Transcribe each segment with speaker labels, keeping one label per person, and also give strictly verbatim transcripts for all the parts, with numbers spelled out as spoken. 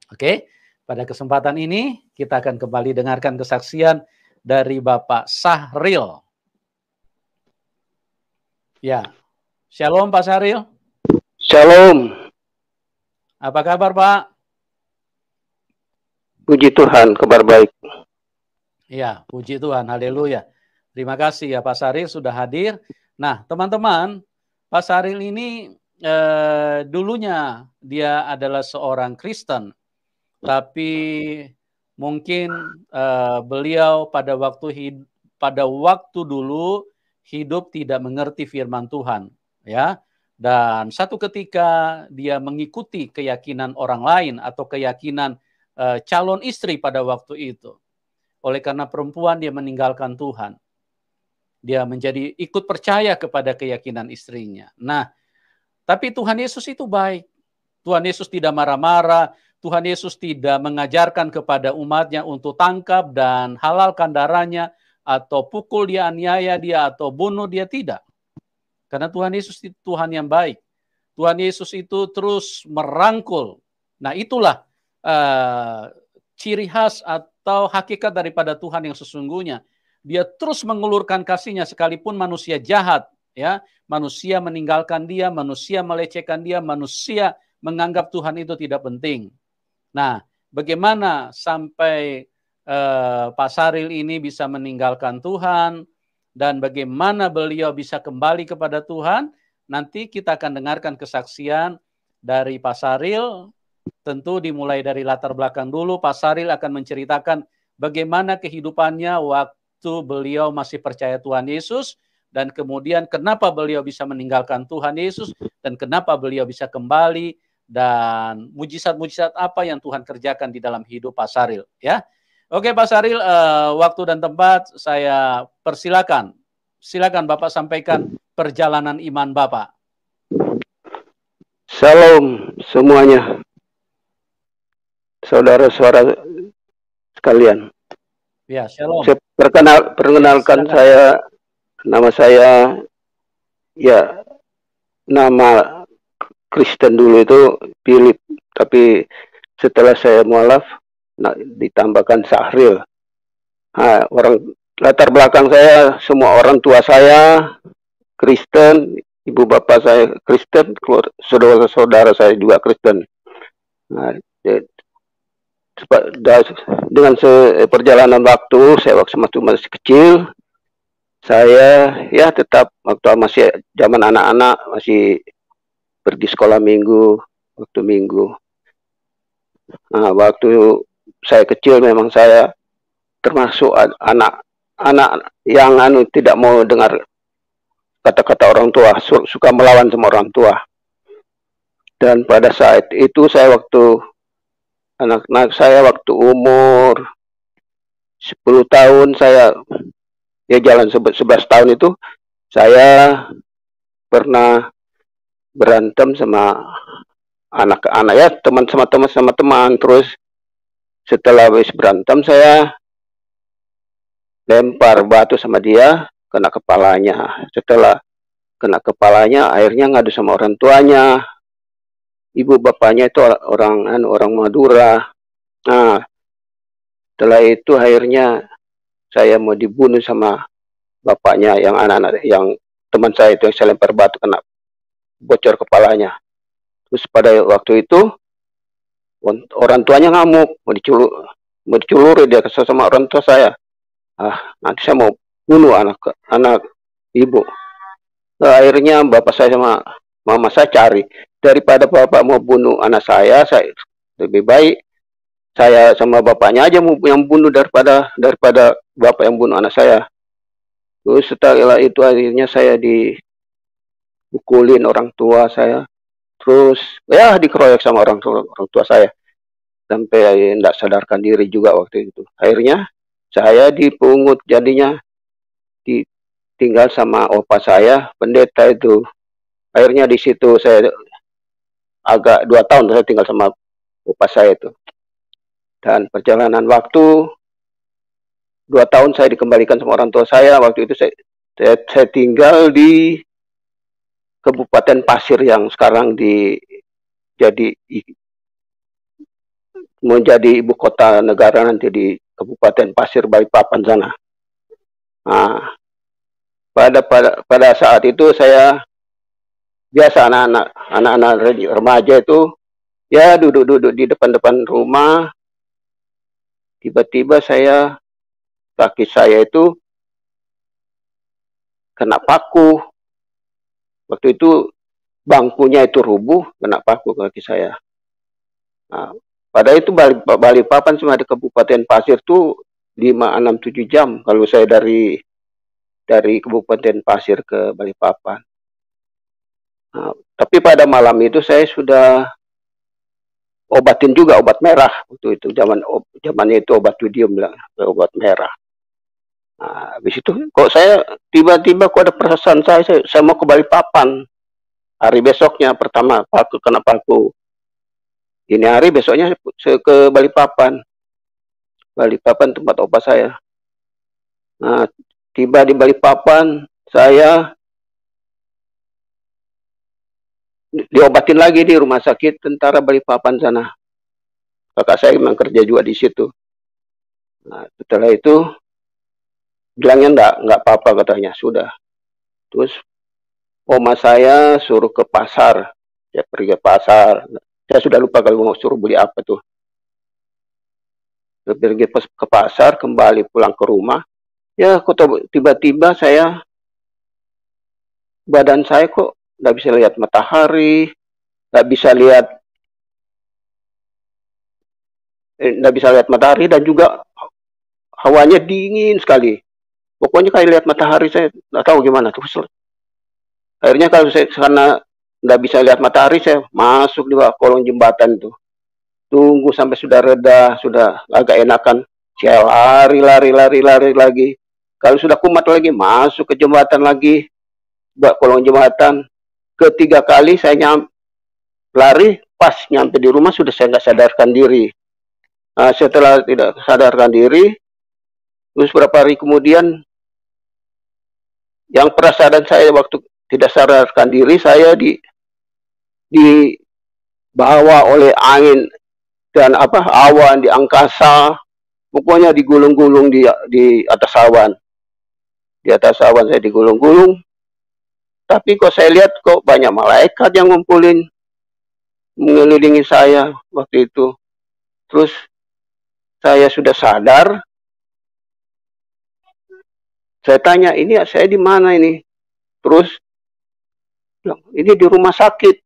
Speaker 1: Oke, pada kesempatan ini kita akan kembali dengarkan kesaksian dari Bapak Sahril. Ya, shalom Pak Sahril.
Speaker 2: Shalom.
Speaker 1: Apa kabar Pak?
Speaker 2: Puji Tuhan, kabar baik.
Speaker 1: Ya, puji Tuhan, haleluya. Terima kasih ya Pak Sahril sudah hadir. Nah, teman-teman, Pak Sahril ini eh, dulunya dia adalah seorang Kristen, tapi mungkin eh, beliau pada waktu hid pada waktu dulu hidup tidak mengerti firman Tuhan, ya. Dan satu ketika dia mengikuti keyakinan orang lain atau keyakinan eh, calon istri pada waktu itu. Oleh karena perempuan dia meninggalkan Tuhan. Dia menjadi ikut percaya kepada keyakinan istrinya. Nah, tapi Tuhan Yesus itu baik. Tuhan Yesus tidak marah-marah. Tuhan Yesus tidak mengajarkan kepada umatnya untuk tangkap dan halalkan darahnya, atau pukul dia, aniaya dia, atau bunuh dia, tidak. Karena Tuhan Yesus itu Tuhan yang baik. Tuhan Yesus itu terus merangkul. Nah, itulah uh, ciri khas atau hakikat daripada Tuhan yang sesungguhnya. Dia terus mengulurkan kasihnya sekalipun manusia jahat, ya, manusia meninggalkan dia, manusia melecehkan dia, manusia menganggap Tuhan itu tidak penting. Nah, bagaimana sampai uh, Pak Sahril ini bisa meninggalkan Tuhan dan bagaimana beliau bisa kembali kepada Tuhan? Nanti kita akan dengarkan kesaksian dari Pak Sahril. Tentu dimulai dari latar belakang dulu. Pak Sahril akan menceritakan bagaimana kehidupannya waktu beliau masih percaya Tuhan Yesus, dan kemudian kenapa beliau bisa meninggalkan Tuhan Yesus, dan kenapa beliau bisa kembali, dan mujizat-mujizat apa yang Tuhan kerjakan di dalam hidup Pak Sahril, ya. Oke Pak Sahril, uh, waktu dan tempat saya persilakan. Silakan Bapak sampaikan perjalanan iman Bapak.
Speaker 2: Shalom semuanya, saudara-saudara sekalian.
Speaker 1: Ya, shalom.
Speaker 2: Saya perkenal, perkenalkan
Speaker 1: ya,
Speaker 2: saya, nama saya, ya, nama Kristen dulu itu Philip, tapi setelah saya mualaf, nah, ditambahkan Sahril. Nah, orang latar belakang saya, semua orang tua saya Kristen, ibu bapak saya Kristen, saudara-saudara saya juga Kristen. Nah, dengan perjalanan waktu, saya waktu masih kecil, saya ya tetap waktu masih zaman anak-anak masih pergi sekolah minggu, waktu minggu. Nah, waktu saya kecil memang saya termasuk anak-anak yang anu tidak mau dengar kata-kata orang tua, suka melawan sama orang tua. Dan pada saat itu saya waktu anak-anak saya waktu umur sepuluh tahun, saya ya jalan sebelas tahun itu saya pernah berantem sama anak-anak, ya teman sama teman sama teman. Terus setelah habis berantem saya lempar batu sama dia, kena kepalanya. Setelah kena kepalanya, akhirnya ngadu sama orang tuanya. Ibu bapaknya itu orang orang, orang Madura. Nah, setelah itu akhirnya saya mau dibunuh sama bapaknya, yang anak-anak, yang teman saya itu yang saya lempar batu kena bocor kepalanya. Terus pada waktu itu orang tuanya ngamuk, mau diculur, mau diculuri dia kesel sama orang tua saya. Ah, nanti saya mau bunuh anak anak ibu. Nah, akhirnya bapak saya sama mama saya cari, daripada bapak mau bunuh anak saya, saya lebih baik saya sama bapaknya aja yang bunuh daripada daripada bapak yang bunuh anak saya. Terus setelah itu akhirnya saya dipukulin orang tua saya, terus ya dikeroyok sama orang tua orang tua saya sampai tidak sadarkan diri juga waktu itu. Akhirnya saya dipungut, jadinya ditinggal sama opa saya pendeta itu. Akhirnya di situ saya agak dua tahun saya tinggal sama opa saya itu. Dan perjalanan waktu dua tahun saya dikembalikan sama orang tua saya. Waktu itu saya, saya, saya tinggal di Kabupaten Pasir yang sekarang di jadi menjadi ibu kota negara nanti di Kabupaten Pasir Balikpapan sana. Nah, pada pada pada saat itu saya biasa anak-anak anak-anak remaja itu ya duduk-duduk di depan-depan rumah. Tiba-tiba saya kaki saya itu kena paku. Waktu itu bangkunya itu rubuh, kena paku kaki saya. Nah, pada itu Balikpapan cuma di Kabupaten Pasir tuh lima, enam, tujuh jam kalau saya dari dari Kabupaten Pasir ke Balikpapan. Nah, tapi pada malam itu saya sudah obatin juga obat merah waktu itu, zaman zamannya itu obat Widium bilang obat merah. Nah, habis itu kok saya tiba-tiba kok ada perasaan saya, saya saya mau ke Balikpapan. Hari besoknya pertama paku kena paku. Ini hari besoknya saya ke Balikpapan. Balikpapan tempat opa saya. Nah, tiba di Balikpapan saya diobatin lagi di rumah sakit tentara Balikpapan sana. Kakak saya memang kerja juga di situ. Nah, setelah itu bilangnya enggak, enggak apa-apa katanya, sudah. Terus oma saya suruh ke pasar, ya pergi ke pasar. Saya sudah lupa kalau mau suruh beli apa tuh. Pergi ke pasar, kembali pulang ke rumah. Ya, kok tiba-tiba saya, badan saya kok nggak bisa lihat matahari, nggak bisa lihat, nggak eh, bisa lihat matahari dan juga hawanya dingin sekali. Pokoknya kayak lihat matahari saya nggak tahu gimana terus. Akhirnya kalau saya karena nggak bisa lihat matahari, saya masuk di bawah kolong jembatan itu. Tunggu sampai sudah reda, sudah agak enakan. Saya lari, lari, lari, lari lagi. Kalau sudah kumat lagi, masuk ke jembatan lagi. Buat kolong jembatan. Ketiga kali saya nyam, lari, pas nyampe di rumah sudah saya nggak sadarkan diri. Nah, setelah tidak sadarkan diri, terus beberapa hari kemudian, yang perasaan saya waktu tidak sadarkan diri, saya di dibawa oleh angin dan apa awan di angkasa, pokoknya digulung-gulung di di atas awan, di atas awan saya digulung-gulung. Tapi kok saya lihat kok banyak malaikat yang ngumpulin mengelilingi saya waktu itu. Terus saya sudah sadar. Saya tanya, ini saya di mana ini? Terus ini di rumah sakit.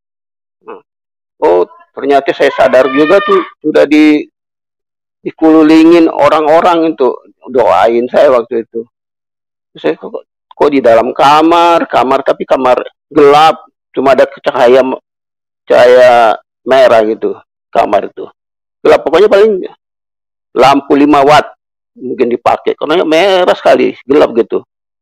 Speaker 2: Oh, ternyata saya sadar juga tuh sudah di dikululingin orang-orang itu doain saya waktu itu. Saya kok, kok di dalam kamar, kamar tapi kamar gelap, cuma ada cahaya cahaya merah gitu kamar itu. Gelap pokoknya paling lampu lima watt mungkin dipakai karena merah sekali, gelap gitu.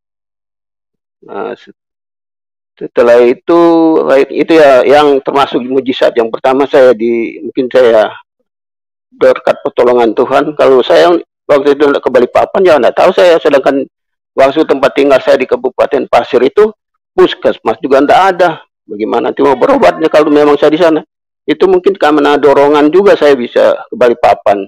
Speaker 2: Nah, setelah itu itu ya yang termasuk mujizat yang pertama saya di mungkin saya berkat pertolongan Tuhan. Kalau saya waktu itu ke Balikpapan ya enggak tahu saya, sedangkan waktu tempat tinggal saya di Kabupaten Pasir itu puskesmas juga enggak ada. Bagaimana nanti mau berobatnya kalau memang saya di sana? Itu mungkin karena dorongan juga saya bisa ke Balikpapan.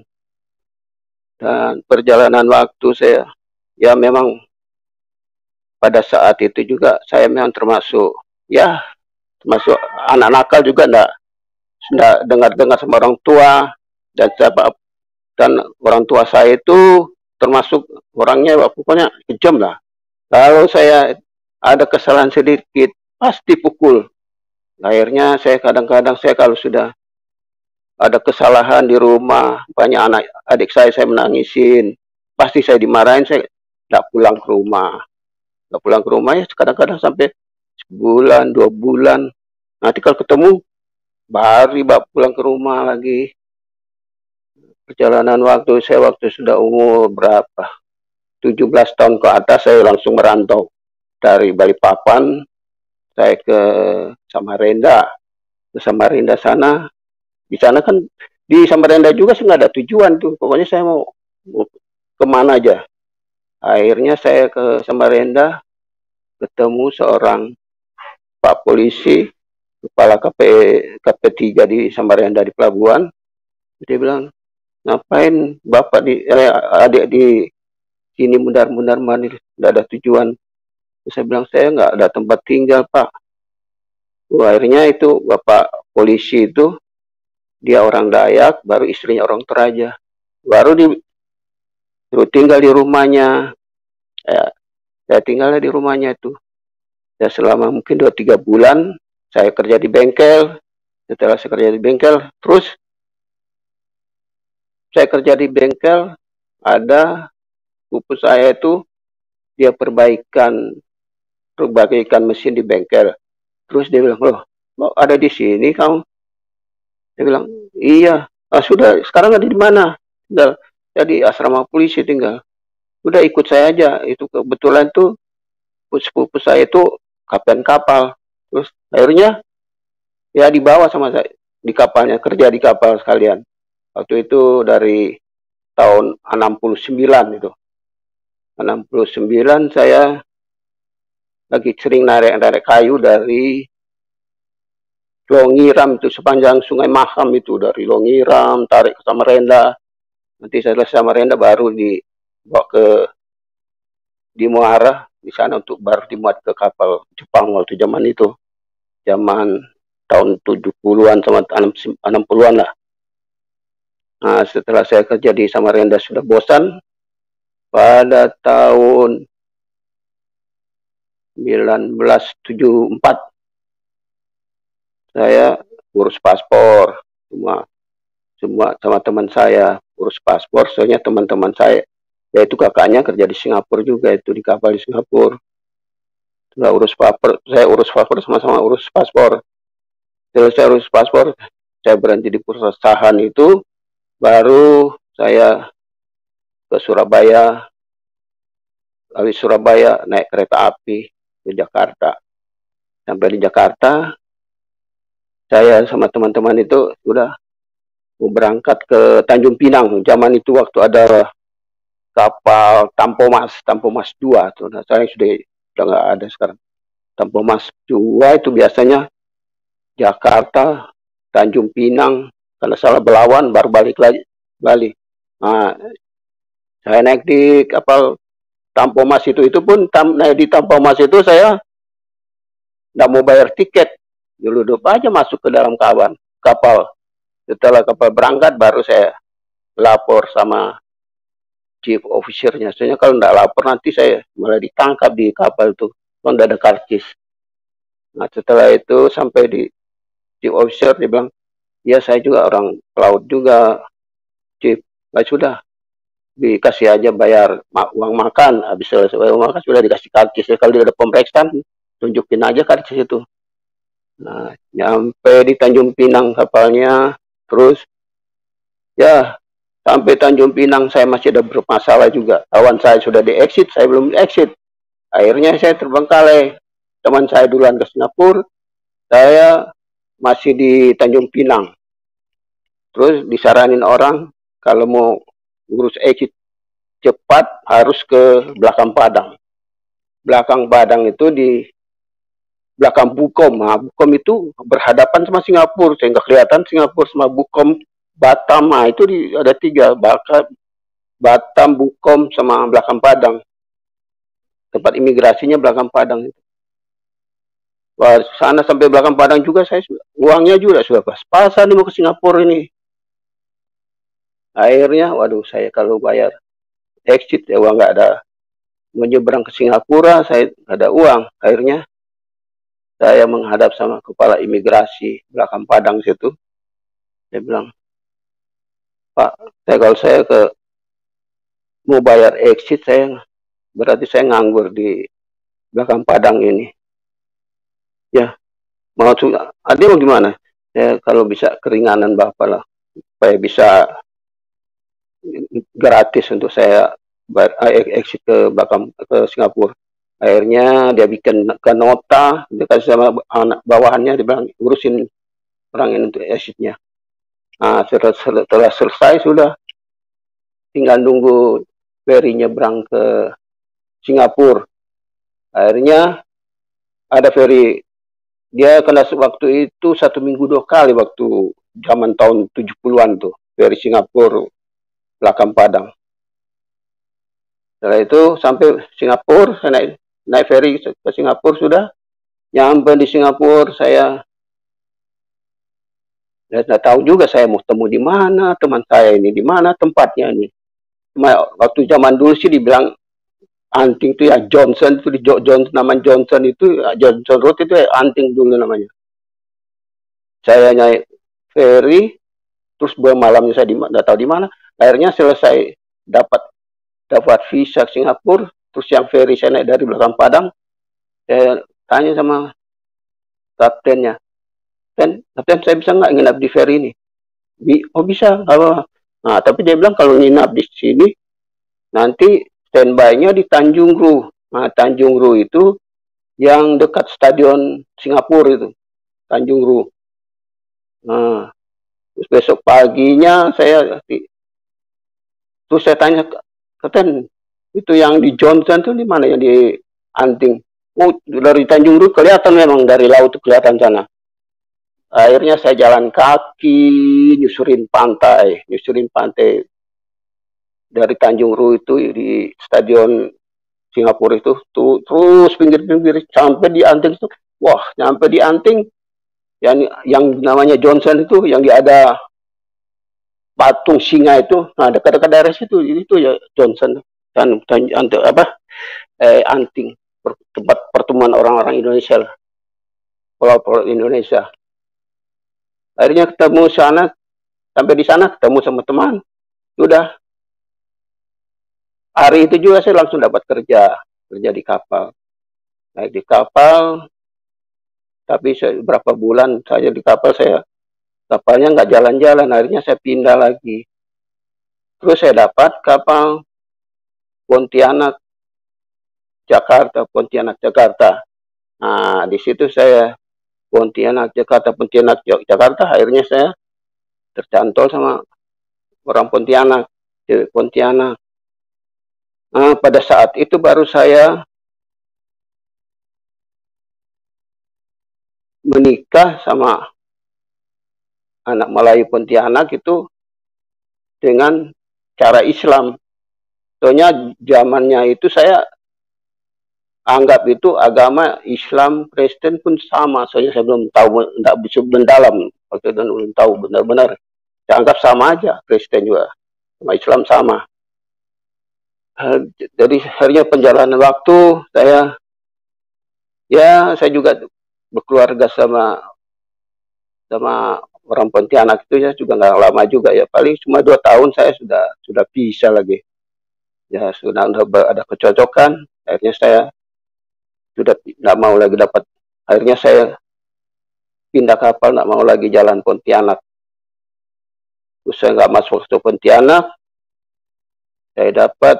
Speaker 2: Dan perjalanan waktu saya ya memang pada saat itu juga saya memang termasuk ya termasuk anak nakal juga enggak enggak dengar-dengar sama orang tua, dan siapa dan orang tua saya itu termasuk orangnya pokoknya kejam lah. Kalau saya ada kesalahan sedikit pasti pukul. Akhirnya saya kadang-kadang saya kalau sudah ada kesalahan di rumah, banyak anak adik saya saya menangisin, pasti saya dimarahin, saya tidak pulang ke rumah. Nggak pulang ke rumah ya kadang-kadang sampai sebulan, dua bulan. Nanti kalau ketemu, baru bawa pulang ke rumah lagi. Perjalanan waktu saya waktu sudah umur berapa? tujuh belas tahun ke atas saya langsung merantau. Dari Balikpapan, saya ke Samarinda. Ke Samarinda sana. Di sana kan, di Samarinda juga sih nggak ada tujuan tuh. Pokoknya saya mau, mau kemana aja. Akhirnya saya ke Samarinda, ketemu seorang Pak Polisi, kepala K P, K P tiga di Samarinda di pelabuhan. Dia bilang, ngapain bapak di eh, adik di sini mundar-mundar mandir, tidak ada tujuan. Terus saya bilang saya nggak ada tempat tinggal pak. Wah, akhirnya itu bapak polisi itu dia orang Dayak, baru istrinya orang Toraja, baru di suruh tinggal di rumahnya. Ya, saya tinggalnya di rumahnya itu. Ya selama mungkin dua tiga bulan saya kerja di bengkel. Setelah saya kerja di bengkel, terus saya kerja di bengkel, ada sepupu saya itu dia perbaikan perbaikan mesin di bengkel. Terus dia bilang, loh, mau ada di sini kamu? Dia bilang, iya. Ah, sudah, sekarang ada di mana? Tinggal, jadi asrama polisi tinggal. Udah ikut saya aja. Itu kebetulan tuh sepupu saya itu kapten kapal. Terus akhirnya ya dibawa sama saya di kapalnya, kerja di kapal sekalian. Waktu itu dari tahun enam puluh sembilan itu. enam puluh sembilan saya lagi sering narik-narik kayu dari Longiram itu sepanjang Sungai Maham itu, dari Longiram tarik ke Samarinda. Nanti setelah Samarinda baru dibawa ke di Muara di sana untuk baru dimuat ke kapal Jepang waktu zaman itu. Zaman tahun tujuh puluhan sama enam puluhan lah. Nah, setelah saya kerja di Samarinda sudah bosan, pada tahun seribu sembilan ratus tujuh puluh empat saya urus paspor, semua semua sama teman saya urus paspor. Soalnya teman-teman saya, yaitu kakaknya kerja di Singapura juga, itu di kapal di Singapura. Setelah urus paspor, saya urus paspor sama-sama urus paspor. Setelah saya urus paspor, saya berhenti di perusahaan itu, baru saya ke Surabaya. Dari Surabaya naik kereta api ke Jakarta. Sampai di Jakarta, saya sama teman-teman itu sudah mau berangkat ke Tanjung Pinang. Zaman itu waktu ada kapal Tampomas, Tampomas dua. Tuh, nah, saya sudah sudah nggak ada sekarang. Tampomas dua itu biasanya Jakarta, Tanjung Pinang, kalau salah Belawan, baru balik lagi Bali. Nah, saya naik di kapal Tampomas itu, itu pun tam, naik di Tampomas itu saya nggak mau bayar tiket, duduk aja masuk ke dalam kawan kapal. Setelah kapal berangkat baru saya lapor sama chief officernya. Soalnya kalau nggak lapor nanti saya malah ditangkap di kapal itu, kalau nggak ada karcis. Nah setelah itu sampai di chief officer, dia bilang, ya saya juga orang pelaut juga, chief. Nah sudah, dikasih aja bayar uang makan. Habis selesai uang makan sudah dikasih karcis. Kalau dia ada pemeriksaan, tunjukin aja karcis itu. Nah, nyampe di Tanjung Pinang kapalnya, terus ya sampai Tanjung Pinang saya masih ada bermasalah juga. Kawan saya sudah di exit, saya belum di exit. Akhirnya saya terbengkalai. Teman saya duluan ke Singapura, saya masih di Tanjung Pinang. Terus disaranin orang kalau mau urus exit cepat harus ke belakang Padang. Belakang Padang itu di belakang Bukom. Nah, Bukom itu berhadapan sama Singapura, sehingga kelihatan Singapura sama Bukom. Batam, nah itu di, ada tiga, Batam, Batam, Bukom, sama belakang Padang. Tempat imigrasinya belakang Padang itu. Wah, sana sampai belakang Padang juga saya uangnya juga sudah pas-pasan mau ke Singapura ini. Akhirnya, waduh, saya kalau bayar exit ya uang nggak ada. Mau nyebrang ke Singapura, saya nggak ada uang. Akhirnya saya menghadap sama kepala imigrasi belakang Padang situ. Saya bilang, Pak, saya kalau saya ke mau bayar exit, saya berarti saya nganggur di belakang Padang ini. Ya, mau ada mau gimana? Ya, kalau bisa keringanan Bapak lah, supaya bisa gratis untuk saya bayar, exit ke belakang ke Singapura. Akhirnya dia bikin ke nota, dia kasih sama anak bawahannya, dia bilang urusin orang ini untuk exitnya. Nah, setelah, setelah selesai sudah tinggal nunggu ferry nyebrang ke Singapura. Akhirnya ada ferry, dia kena waktu itu satu minggu dua kali waktu zaman tahun tujuh puluhan tuh, ferry Singapura belakang Padang. Setelah itu sampai Singapura, saya naik, naik ferry ke Singapura sudah. Nyampe di Singapura, saya nggak tahu juga saya mau temu di mana, teman saya ini di mana tempatnya ini. Cuma waktu zaman dulu sih dibilang anting itu ya Johnson, itu di Johnson, nama Johnson itu Johnson Road itu ya anting dulu namanya. Saya naik ferry, terus malamnya saya nggak tahu di mana. Akhirnya selesai dapat dapat visa Singapura, terus yang ferry saya naik dari belakang Padang. Saya tanya sama kaptennya, Kapten, kapten saya bisa nggak nginap di ferry ini? Oh bisa, apa? Nah, tapi dia bilang kalau nginap di sini, nanti standby-nya di Tanjung Ru. Nah, Tanjung Ru itu yang dekat stadion Singapura itu, Tanjung Ru. Nah, terus besok paginya saya, terus saya tanya, Kapten, itu yang di Johnson tuh di mana yang di anting? Oh, dari Tanjung Ru kelihatan memang dari laut itu kelihatan sana. Akhirnya saya jalan kaki, nyusurin pantai, nyusurin pantai dari Tanjung Ru itu di stadion Singapura itu, tuh, terus pinggir-pinggir sampai di anting itu, wah, sampai di anting yang yang namanya Johnson itu, yang dia ada patung singa itu, nah dekat-dekat daerah situ, itu ya Johnson dan apa eh, anting tempat pertemuan orang-orang Indonesia lah, pulau-pulau Indonesia. Akhirnya ketemu sana, sampai di sana ketemu sama teman. Sudah. Hari itu juga saya langsung dapat kerja, kerja di kapal. Naik di kapal, tapi saya, berapa bulan saja di kapal saya, kapalnya nggak jalan-jalan, akhirnya saya pindah lagi. Terus saya dapat kapal Pontianak, Jakarta, Pontianak, Jakarta. Nah, di situ saya Pontianak, Jakarta, Pontianak, Jakarta, akhirnya saya tercantol sama orang Pontianak, di Pontianak. Nah, pada saat itu baru saya menikah sama anak Melayu Pontianak itu dengan cara Islam. Soalnya zamannya itu saya anggap itu agama Islam, Kristen pun sama. Soalnya saya belum tahu, tidak bisa mendalam. Waktu itu belum tahu benar-benar. Saya anggap sama aja, Kristen juga. Sama Islam sama. Jadi akhirnya penjalanan waktu, saya, ya saya juga berkeluarga sama sama orang Pontianak itu ya juga nggak lama juga ya. Paling cuma dua tahun saya sudah sudah bisa lagi. Ya sudah ada kecocokan. Akhirnya saya sudah tidak mau lagi dapat, akhirnya saya pindah kapal, tidak mau lagi jalan Pontianak. Terus saya nggak masuk ke Pontianak, saya dapat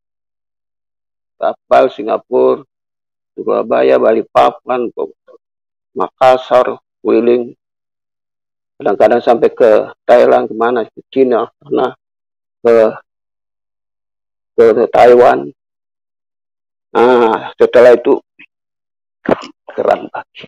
Speaker 2: kapal Singapura, Surabaya, Balikpapan, Makassar, Wuling, kadang-kadang sampai ke Thailand, kemana, ke Cina, karena ke ke Taiwan. Nah, setelah itu keren lagi.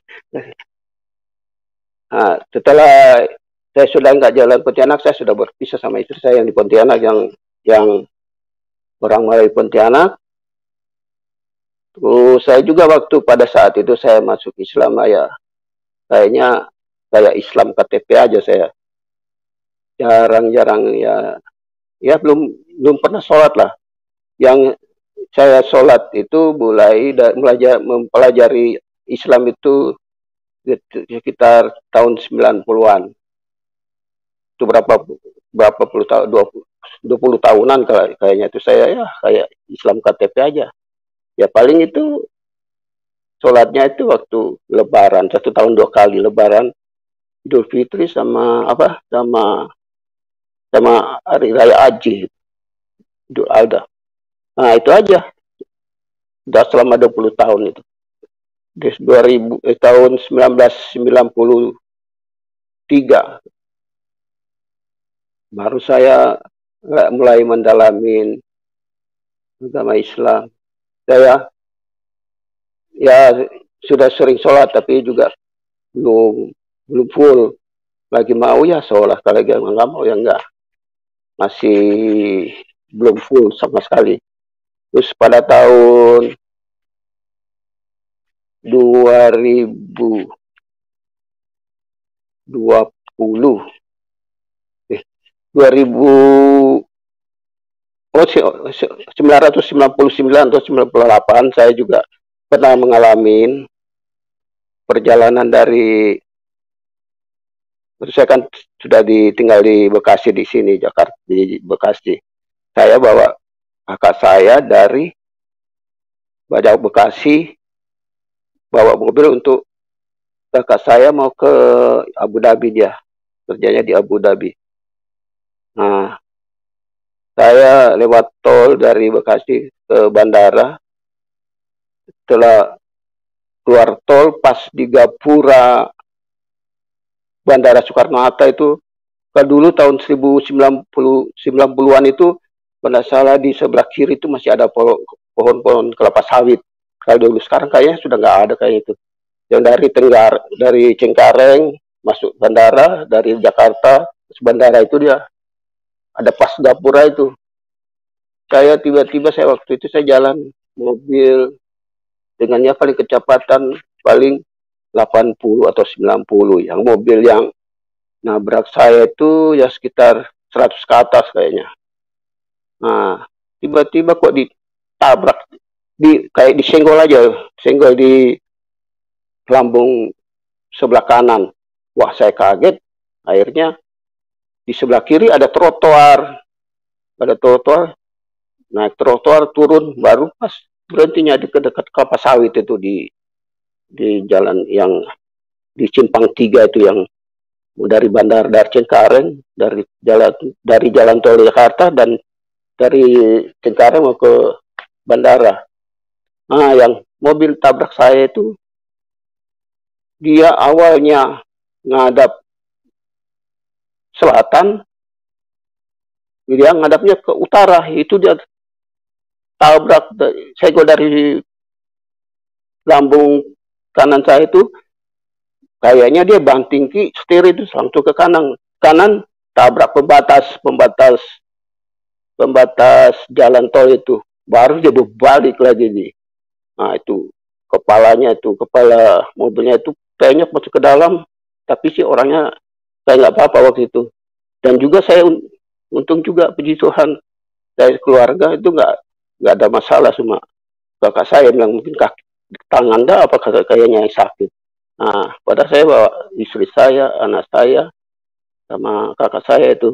Speaker 2: Nah, setelah saya sudah nggak jalan Pontianak, saya sudah berpisah sama istri saya yang di Pontianak, yang yang orang Melayu Pontianak. Terus saya juga waktu pada saat itu saya masuk Islam, ya kayaknya kayak Islam K T P aja saya. Jarang-jarang ya, ya belum belum pernah sholat lah. Yang saya sholat itu mulai belajar mempelajari Islam itu sekitar tahun sembilan puluhan. Itu berapa berapa puluh tahun, dua puluh tahunan kayaknya itu saya ya kayak Islam K T P aja. Ya paling itu sholatnya itu waktu Lebaran, satu tahun dua kali Lebaran, Idul Fitri sama apa sama sama Hari Raya Haji, Idul Adha. Nah itu aja. Sudah selama dua puluh tahun itu. Di dua ribu eh, tahun seribu sembilan ratus sembilan puluh tiga baru saya mulai mendalami agama Islam. Saya ya sudah sering sholat tapi juga belum belum full. Lagi mau ya sholat, kalau lagi nggak mau ya enggak. masih belum full sama sekali. Terus pada tahun dua ribu dua puluh eh dua ribu oh sembilan ratus sembilan puluh sembilan atau sembilan puluh delapan saya juga pernah mengalami perjalanan dari, saya kan sudah ditinggal di Bekasi di sini, Jakarta, di Bekasi. Saya bawa kakak saya dari Bajau Bekasi, bawa mobil untuk kakak saya mau ke Abu Dhabi, dia kerjanya di Abu Dhabi. Nah, saya lewat tol dari Bekasi ke bandara. Setelah keluar tol, pas di Gapura Bandara Soekarno-Hatta itu, kalau dulu tahun seribu sembilan puluhan itu, pada salah di sebelah kiri itu masih ada pohon-pohon kelapa sawit. Kalau dulu, sekarang kayaknya sudah nggak ada kayak itu. Yang dari Tenggar, dari Cengkareng masuk bandara, dari Jakarta bandara itu dia ada pas Gapura itu. Saya tiba-tiba saya waktu itu saya jalan mobil dengannya paling kecepatan paling delapan puluh atau sembilan puluh. Yang mobil yang nabrak saya itu ya sekitar seratus ke atas kayaknya. Nah, tiba-tiba kok ditabrak, di kayak disenggol aja, senggol di lambung sebelah kanan. Wah, saya kaget. Akhirnya di sebelah kiri ada trotoar. Ada trotoar, naik trotoar, turun, baru pas berhentinya di dekat kelapa sawit itu, di di jalan yang di Simpang Tiga itu, yang dari bandar dari Cengkareng, dari jalan dari jalan tol Jakarta dan dari Cengkareng mau ke bandara. Nah, yang mobil tabrak saya itu dia awalnya ngadap selatan, dia ngadapnya ke utara. Itu dia tabrak, senggol dari lambung kanan saya itu, kayaknya dia banting ki setir itu langsung ke kanan, kanan tabrak pembatas pembatas pembatas jalan tol itu, baru dia berbalik lagi nih. Nah, itu kepalanya itu, kepala mobilnya itu kayaknya masuk ke dalam, tapi sih orangnya kayak nggak apa-apa waktu itu. Dan juga saya untung juga, puji Tuhan, dari keluarga itu nggak nggak ada masalah, cuma kakak saya yang mungkin kaki tangan dah apa kayaknya yang sakit. Nah, pada saya bawa istri saya, anak saya, sama kakak saya itu.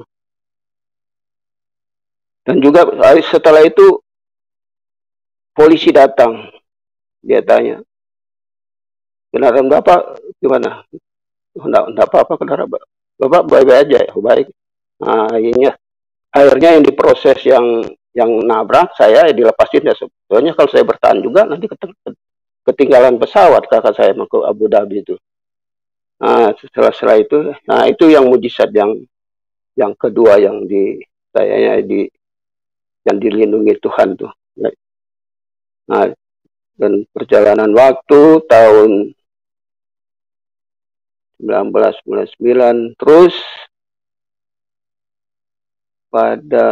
Speaker 2: Dan juga setelah itu polisi datang, dia tanya, kendaraan bapak gimana? Enggak, enggak apa-apa kendaraan bapak, bapak baik-baik aja ya, baik. Nah, akhirnya, akhirnya yang diproses yang yang nabrak saya, ya dilepasin ya. Sebetulnya kalau saya bertahan juga nanti ketinggalan pesawat kakak saya mau ke Abu Dhabi itu. Nah, setelah setelah itu, nah itu yang mujizat yang yang kedua yang di saya di yang dilindungi Tuhan tuh. Nah, dan perjalanan waktu tahun seribu sembilan ratus sembilan puluh sembilan, terus pada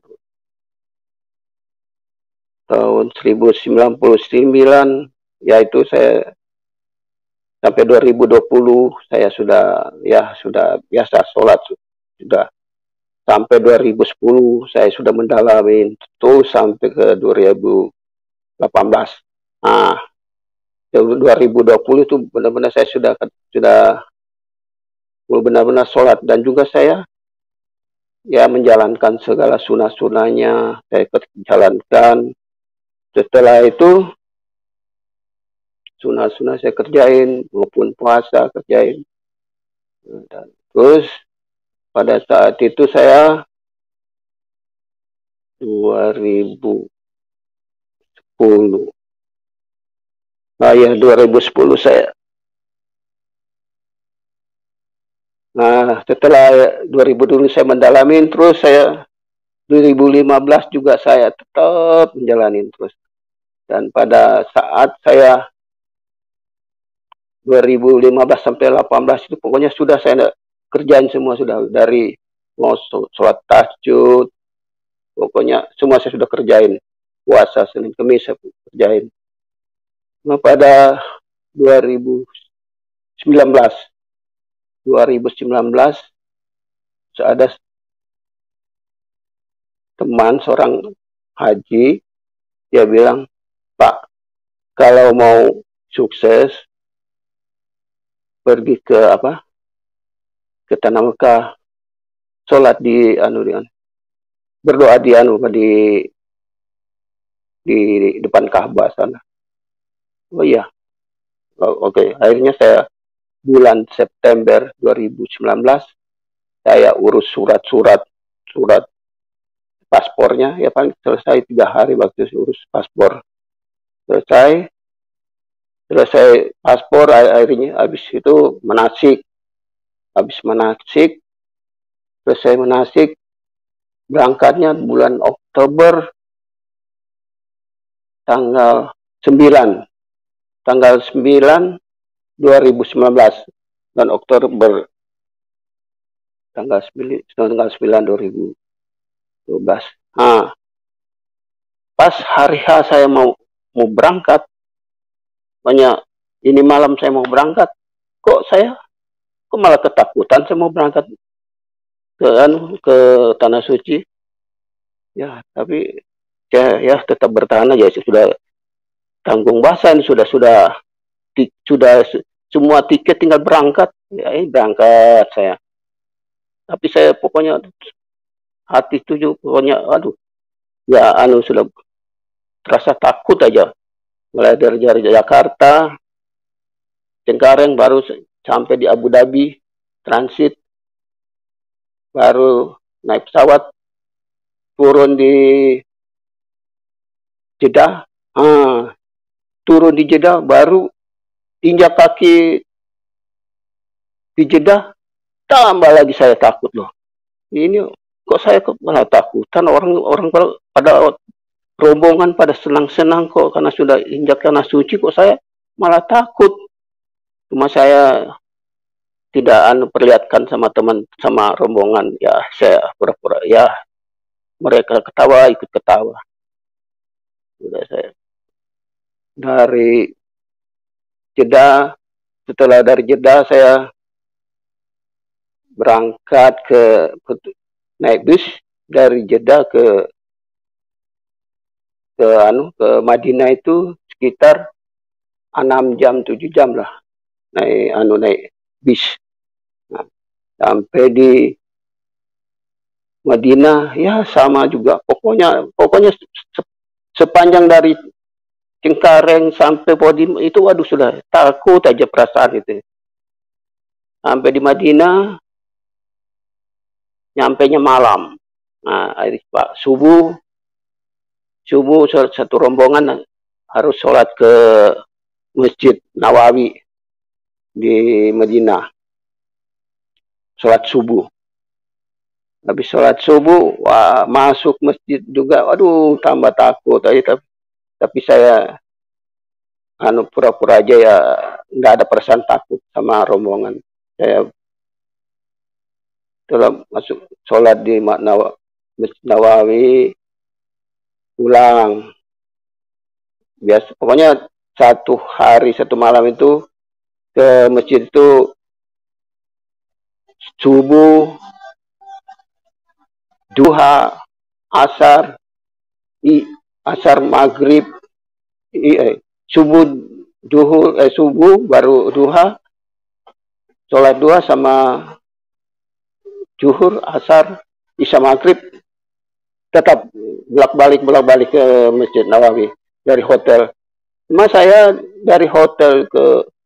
Speaker 2: tahun seribu sembilan puluh sembilan, yaitu saya sampai dua ribu dua puluh saya sudah ya sudah biasa sholat, sudah sampai dua ribu sepuluh saya sudah mendalami terus sampai ke dua ribu delapan belas. Nah, dua ribu dua puluh itu benar-benar saya sudah sudah benar-benar sholat, dan juga saya ya menjalankan segala sunah-sunahnya saya jalankan. Setelah itu sunah-sunah saya kerjain, maupun puasa kerjain. Dan terus pada saat itu saya dua ribu sepuluh, nah ya dua ribu sepuluh saya. Nah, setelah dua ribu dulu saya mendalamin, terus saya dua ribu lima belas juga saya tetap menjalanin terus. Dan pada saat saya dua ribu lima belas sampai delapan belas itu pokoknya sudah saya kerjain semua, sudah dari mau sholat tahajud, pokoknya semua saya sudah kerjain. Puasa Senin Kamis saya kerjain. Nah, pada dua ribu sembilan belas ada teman seorang haji, dia bilang, Pak, kalau mau sukses pergi ke apa ke Tanah Mekah, sholat di anu di berdoa di anu di di depan Ka'bah sana. Oh iya, oh, oke. Okay. Akhirnya saya bulan September dua ribu sembilan belas saya urus surat-surat surat paspornya, ya paling selesai tiga hari waktu urus paspor. Selesai, selesai paspor, akhirnya habis itu manasik. Habis manasik, selesai manasik, berangkatnya bulan Oktober tanggal sembilan. Tanggal sembilan dua ribu sembilan belas dan Oktober tanggal sembilan tanggal sembilan dua ribu dua belas. Nah, pas hari H saya mau mau berangkat, banyak ini malam saya mau berangkat, kok saya kok malah ketakutan saya mau berangkat ke anu ke Tanah Suci. Ya, tapi ya, ya tetap bertahan aja, sudah tanggung basan, sudah sudah di, sudah semua tiket tinggal berangkat, ya ini berangkat saya. Tapi saya pokoknya hati tujuh pokoknya aduh ya anu sudah terasa takut aja. Mulai dari, dari Jakarta, Cengkareng, baru sampai di Abu Dhabi, transit, baru naik pesawat, turun di Jeddah, ah, turun di Jeddah, baru injak kaki di Jeddah, tambah lagi saya takut loh. Ini kok saya kok malah takutan, orang-orang pada rombongan pada senang-senang kok karena sudah injak tanah suci, kok saya malah takut. Cuma saya tidak anu perlihatkan sama teman sama rombongan, ya saya pura-pura ya mereka ketawa ikut ketawa. Sudah saya dari Jeddah, setelah dari Jeddah saya berangkat ke naik bus dari Jeddah ke ke anu ke Madinah, itu sekitar enam jam tujuh jam lah naik anu naik bis. Nah, sampai di Madinah ya sama juga, pokoknya pokoknya sepanjang dari Cengkareng sampai Podim itu waduh sudah takut aja perasaan itu. Sampai di Madinah nyampenya malam. Nah, Pak, subuh subuh satu rombongan harus sholat ke Masjid Nawawi di Madinah, sholat subuh. Habis sholat subuh, wah, masuk masjid juga, waduh tambah takut aja. Tapi, tapi saya anu pura-pura aja ya, nggak ada perasaan takut sama rombongan. Saya telah masuk sholat di Masjid Nawawi, pulang. Biasa, pokoknya satu hari satu malam itu ke masjid itu subuh, duha, asar, i, asar maghrib, i, eh, subuh, duhur, eh, subuh baru duha, sholat duha sama zuhur, asar, isya maghrib, tetap bolak-balik bolak-balik ke Masjid Nawawi dari hotel. Cuma saya dari hotel ke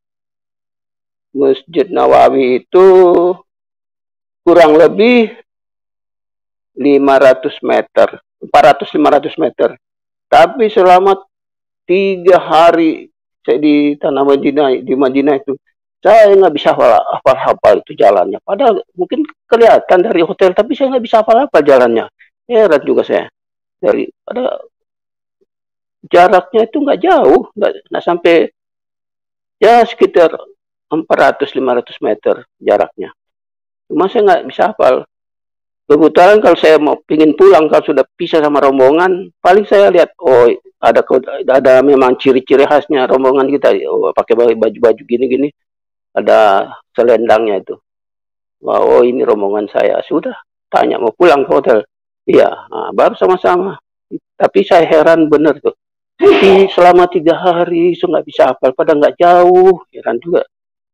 Speaker 2: Masjid Nawawi itu kurang lebih lima ratus meter, empat ratus lima ratus meter. Tapi selama tiga hari saya di tanah Madinah, di Madinah itu saya nggak bisa hafal-hafal itu jalannya. Padahal mungkin kelihatan dari hotel, tapi saya nggak bisa hafal-hafal jalannya. Heran juga saya. Dari ada jaraknya itu nggak jauh, nggak, nggak sampai ya sekitar empat ratus lima ratus meter jaraknya. Cuma saya nggak bisa hafal. Kebetulan kalau saya mau pingin pulang, kalau sudah pisah sama rombongan, paling saya lihat, oh ada ada memang ciri-ciri khasnya rombongan kita, oh, pakai baju-baju gini-gini, ada selendangnya itu. Wah, oh ini rombongan saya. Sudah, tanya mau pulang ke hotel. Iya, nah, baru sama-sama. Tapi saya heran bener tuh. Tapi selama tiga hari so nggak bisa hafal, pada nggak jauh, heran juga.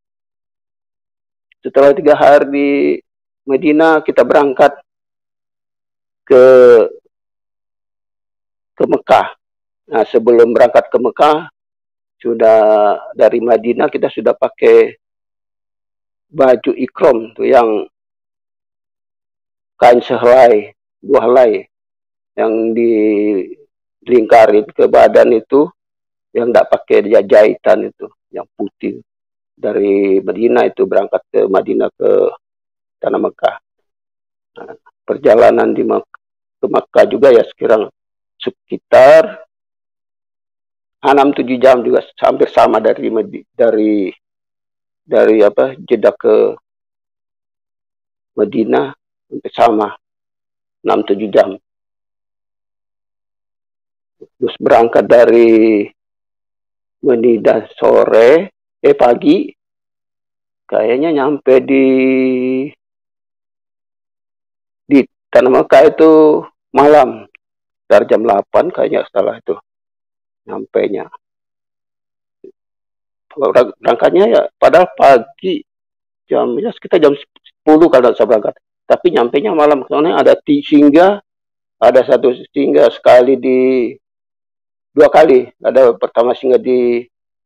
Speaker 2: Setelah tiga hari di Medina, kita berangkat ke ke Mekah. Nah, sebelum berangkat ke Mekah, sudah dari Madinah kita sudah pakai baju ikrom tuh yang kain sehelai, dua helai yang dilingkarin ke badan itu, yang tidak pakai jahitan itu, yang putih. Dari Madinah itu berangkat ke Madinah ke tanah Mekah. Nah, perjalanan di Mek ke Mekah juga ya sekarang sekitar enam tujuh jam juga, hampir sama dari dari dari apa Jeddah ke Madinah, hampir sama enam tujuh jam. Terus berangkat dari Madinah sore, eh pagi, kayaknya nyampe di di tanah Mekah itu malam, dari jam delapan kayaknya setelah itu nyampenya. Berangkatnya ya padahal pagi, jam ya sekitar jam sepuluh kalau saya berangkat, tapi nyampenya malam. Soalnya ada singgah, ada satu singgah sekali di dua kali. Ada pertama singgah di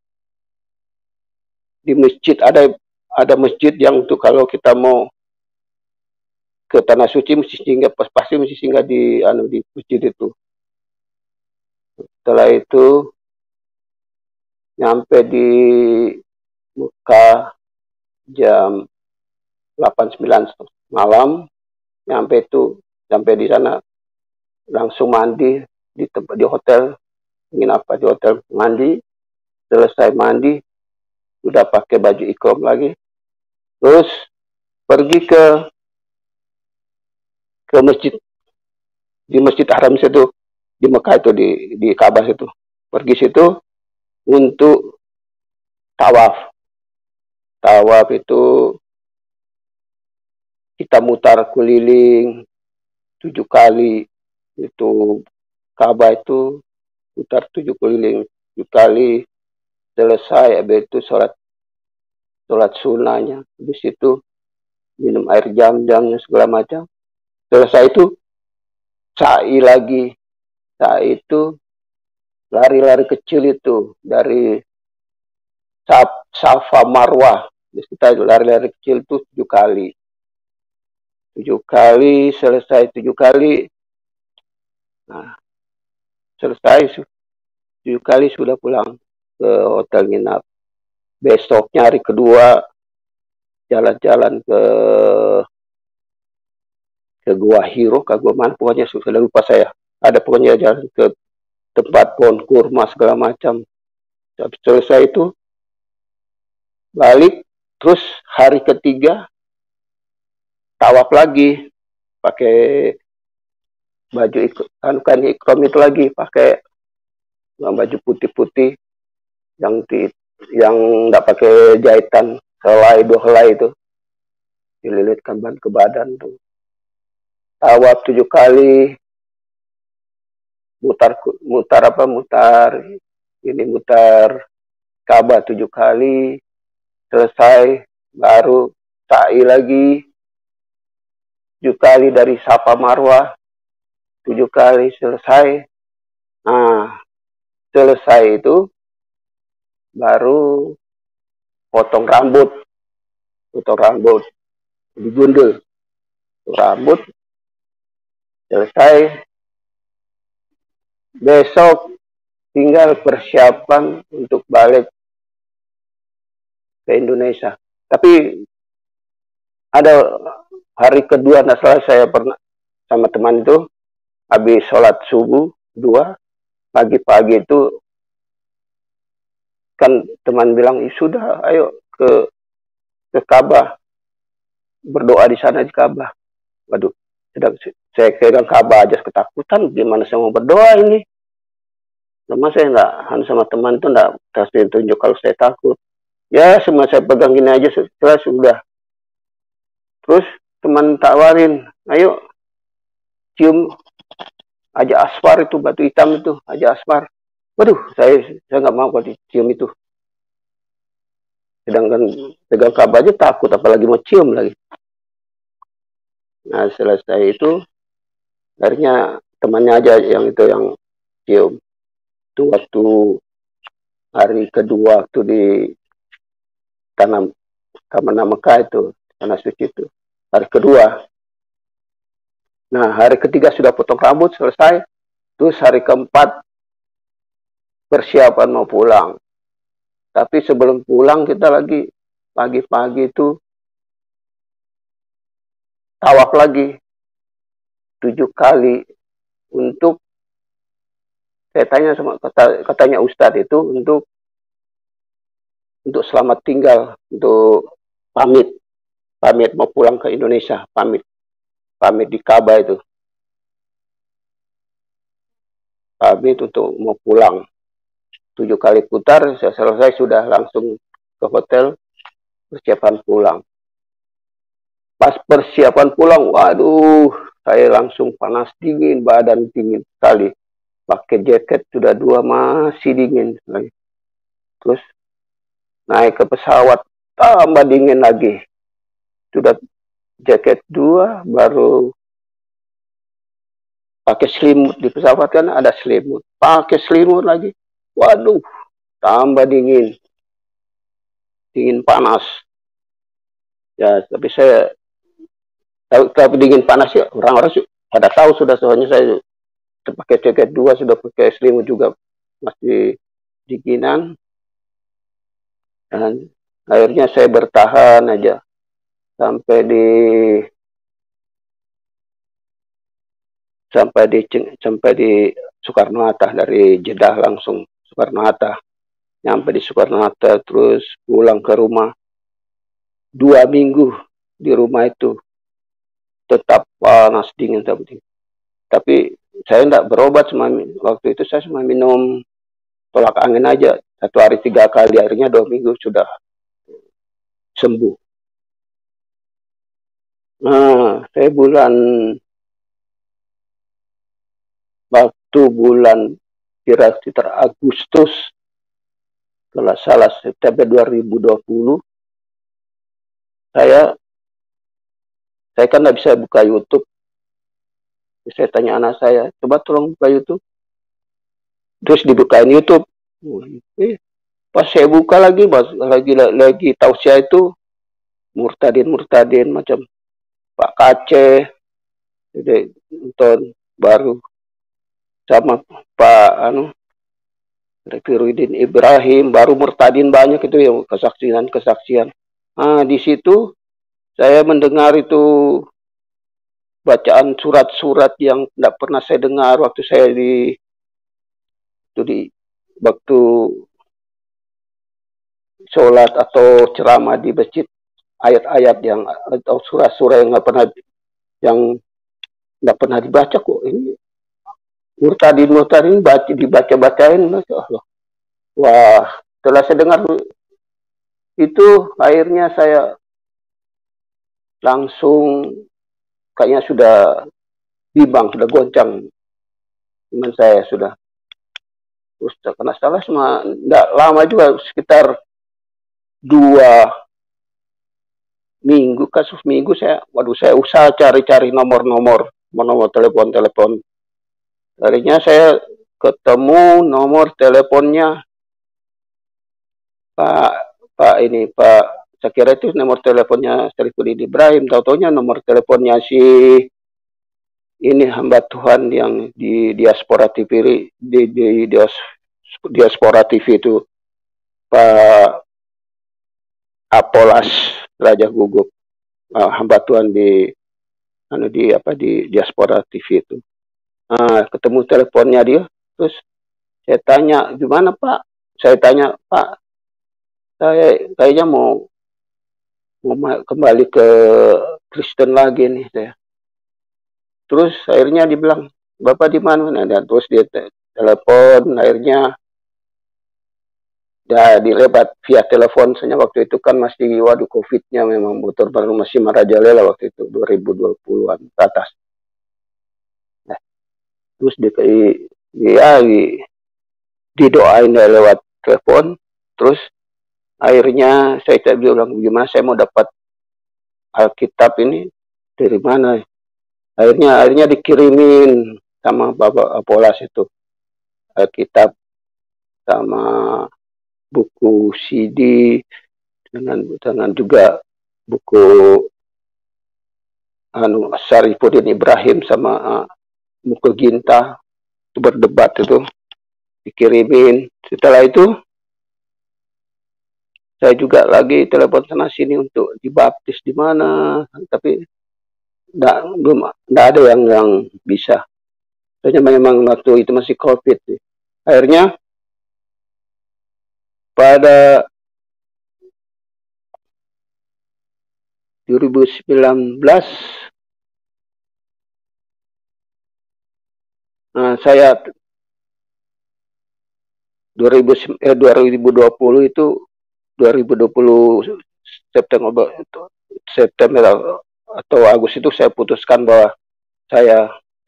Speaker 2: di masjid, ada ada masjid yang tuh kalau kita mau ke tanah suci mesti singgah, pasti mesti singgah di anu di masjid itu. Setelah itu nyampe di Mekah jam delapan sembilan malam, nyampe itu sampai di sana langsung mandi di tempat di hotel, ingin apa di hotel, mandi, selesai mandi udah pakai baju ikram lagi, terus pergi ke ke masjid, di Masjid Haram situ, di Mekah itu, di di Ka'bah itu, pergi situ untuk tawaf. Tawaf itu kita mutar keliling tujuh kali, itu Ka'bah itu mutar tujuh keliling tujuh kali, selesai habis itu sholat sholat sunnahnya, habis itu minum air jam-jamnya segala macam, selesai itu sa'i lagi. Sa'i itu lari-lari kecil itu dari Safa Marwah, kita lari-lari kecil itu tujuh kali, tujuh kali, selesai tujuh kali, nah selesai tujuh kali sudah pulang ke hotel nginap. Besoknya hari kedua jalan-jalan ke ke Gua Hiro, ke Gua mana pokoknya sudah lupa saya. Ada pokoknya jalan ke tempat pohon kurma segala macam. Tapi selesai itu balik, terus hari ketiga tawaf lagi pakai baju ikram, kan ikram itu lagi pakai baju putih-putih yang di yang nggak pakai jahitan, helai dua helai itu dililitkan ban ke badan tuh. Tawaf tujuh kali, mutar mutar apa mutar ini mutar Ka'bah tujuh kali, selesai baru sa'i lagi tujuh kali dari Safa Marwah, tujuh kali selesai. Nah selesai itu baru potong rambut, potong rambut, digundul rambut, selesai. Besok tinggal persiapan untuk balik ke Indonesia. Tapi ada hari kedua, nah salah saya pernah sama teman itu, habis sholat subuh dua, pagi-pagi itu kan teman bilang, sudah ayo ke ke Ka'bah, berdoa di sana di Ka'bah. Waduh, Sedang saya pegang Ka'bah aja ketakutan, gimana saya mau berdoa ini? Lama saya nggak, sama teman tuh nggak kasih tunjuk kalau saya takut. Ya semua saya pegang gini aja, setelah sudah. Terus teman tawarin, ayo cium aja asfar itu, batu hitam itu, aja asfar. Waduh, saya saya nggak mau kalau dicium itu. Sedangkan pegang Ka'bah aja takut, apalagi mau cium lagi. Nah selesai itu, akhirnya temannya aja yang itu yang cium. Itu waktu hari kedua waktu di tanah Tanah Mekah itu, tanah suci itu. Hari kedua. Nah hari ketiga sudah potong rambut selesai. Terus hari keempat persiapan mau pulang. Tapi sebelum pulang kita lagi pagi-pagi itu tawaf lagi tujuh kali untuk, saya tanya sama kata, katanya Ustadz itu untuk untuk selamat tinggal, untuk pamit pamit mau pulang ke Indonesia, pamit pamit di Ka'bah itu, pamit untuk mau pulang. Tujuh kali putar, saya selesai sudah langsung ke hotel persiapan pulang. Pas persiapan pulang, waduh, saya langsung panas dingin, badan dingin sekali. Pakai jaket sudah dua masih dingin lagi. Terus naik ke pesawat tambah dingin lagi. Sudah jaket dua, baru pakai selimut di pesawat kan ada selimut. Pakai selimut lagi. Waduh, tambah dingin. Dingin panas. Ya, tapi saya tahu, tapi dingin panas ya orang-orang pada tahu sudah, soalnya saya pakai jaket dua, sudah pakai selimut juga masih dinginan. Dan akhirnya saya bertahan aja sampai di sampai di sampai di Soekarno-Hatta, dari Jeddah langsung Soekarno-Hatta. Nyampe di Soekarno-Hatta, terus pulang ke rumah. Dua minggu di rumah itu tetap panas dingin tapi tapi saya tidak berobat, cuma waktu itu saya cuma minum tolak angin aja satu hari tiga kali, akhirnya dua minggu sudah sembuh. Nah saya bulan waktu bulan kira sekitar Agustus kalau salah September dua ribu dua puluh, saya saya kan nggak bisa buka YouTube. Saya tanya anak saya, coba tolong buka YouTube. Terus dibukain YouTube. Eh, pas saya buka lagi, lagi lagi tausiah itu murtadin murtadin macam Pak Kace, jadi nonton baru sama Pak anu Refiruddin Ibrahim, baru murtadin banyak itu yang kesaksian kesaksian. Ah di situ saya mendengar itu bacaan surat-surat yang tidak pernah saya dengar waktu saya di itu di waktu sholat atau ceramah di masjid, ayat-ayat yang atau surah-surah yang nggak pernah yang nggak pernah dibaca kok ini murtadin murtadin baca dibaca-bacain, masya Allah. Wah, setelah saya dengar itu akhirnya saya langsung kayaknya sudah bimbang, sudah goncang iman saya sudah. Terus kena salah cuma nggak lama juga, sekitar dua minggu, kasus minggu saya, waduh saya usaha cari-cari nomor-nomor, nomor telepon-telepon. Akhirnya saya ketemu nomor teleponnya Pak Pak ini Pak, saya kira itu nomor teleponnya Syarifuddin Ibrahim, tahu-taunya nomor teleponnya si ini hamba Tuhan yang di Diaspora T V, di, di, di Diaspora T V itu Pak Apolas Raja Gugup, uh, hamba Tuhan di anu di apa di Diaspora T V itu. Nah, ketemu teleponnya dia, terus saya tanya, gimana Pak? Saya tanya, Pak, saya kayaknya mau mau kembali ke Kristen lagi nih saya. Terus akhirnya dibilang, Bapak di mana? Nah, dan terus dia te telepon, akhirnya ya dilebat via telepon. Soalnya waktu itu kan masih, waduh, COVID-nya memang motor baru masih merajalela waktu itu, dua ribu dua puluhan ke atas. Nah, terus di, ya, di, didoain lewat telepon. Terus akhirnya saya bilang, gimana saya mau dapat Alkitab ini dari mana? Akhirnya akhirnya dikirimin sama Bapak Apolas itu Alkitab sama buku C D dengan dengan juga buku anu Sarifudin Ibrahim sama uh, Mukul Ginta itu berdebat itu dikirimin. Setelah itu saya juga lagi telepon sana sini untuk dibaptis di mana, tapi nggak belum nggak ada yang yang bisa. Soalnya memang waktu itu masih COVID. Akhirnya pada dua ribu sembilan belas nah, saya dua ribu eh, dua ribu dua puluh itu dua ribu dua puluh September itu September atau Agustus itu saya putuskan bahwa saya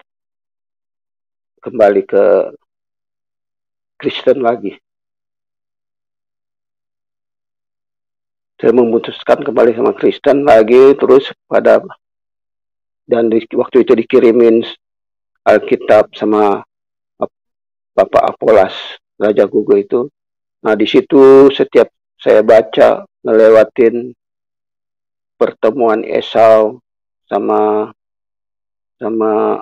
Speaker 2: kembali ke Kristen lagi. Saya memutuskan kembali sama Kristen lagi, terus pada dan di, waktu itu dikirimin Alkitab sama Bapak Apolas Raja Gugu itu. Nah, di situ setiap saya baca ngelewatin pertemuan Esau sama sama